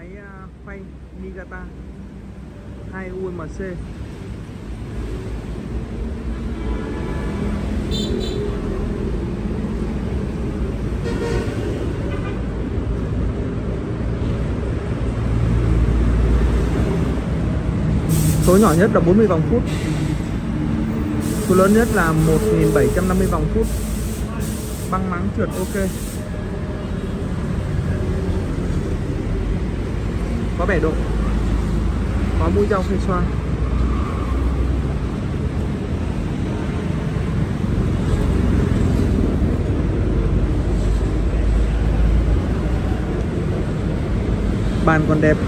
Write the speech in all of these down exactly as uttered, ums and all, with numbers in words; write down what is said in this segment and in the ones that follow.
máy uh, phay Niigata hai u em xê. Số nhỏ nhất là bốn mươi vòng phút, số lớn nhất là một nghìn bảy trăm năm mươi vòng phút. Băng máng trượt ok. Có bẻ độ, có mũi dao khay xoa. Bàn còn đẹp.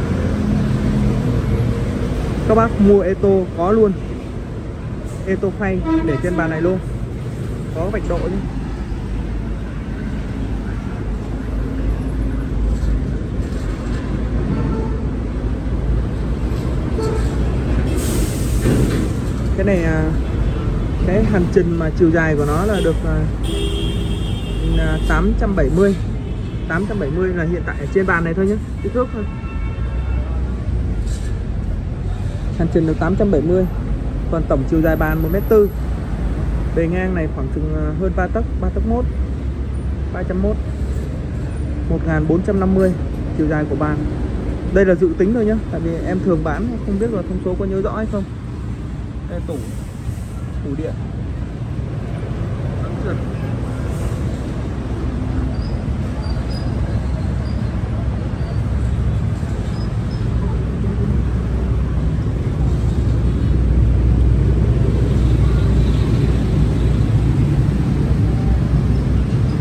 Các bác mua Eto có luôn, Eto phay để trên bàn này luôn, có vạch độ nhé. Cái này cái hành trình mà chiều dài của nó là được tám trăm bảy mươi. tám trăm bảy mươi là hiện tại ở trên bàn này thôi nhé, kích thước thôi. Hành trình được tám trăm bảy mươi. Còn tổng chiều dài bàn một mét tư. Bề ngang này khoảng chừng hơn ba tấc, ba tấc mốt, ba trăm mốt, một nghìn bốn trăm năm mươi chiều dài của bàn. Đây là dự tính thôi nhé, tại vì em thường bán, không biết là thông số có nhớ rõ hay không. Đây tủ, tủ điện.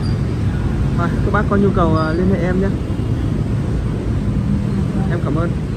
Các bác có nhu cầu liên hệ em nhé. Em cảm ơn.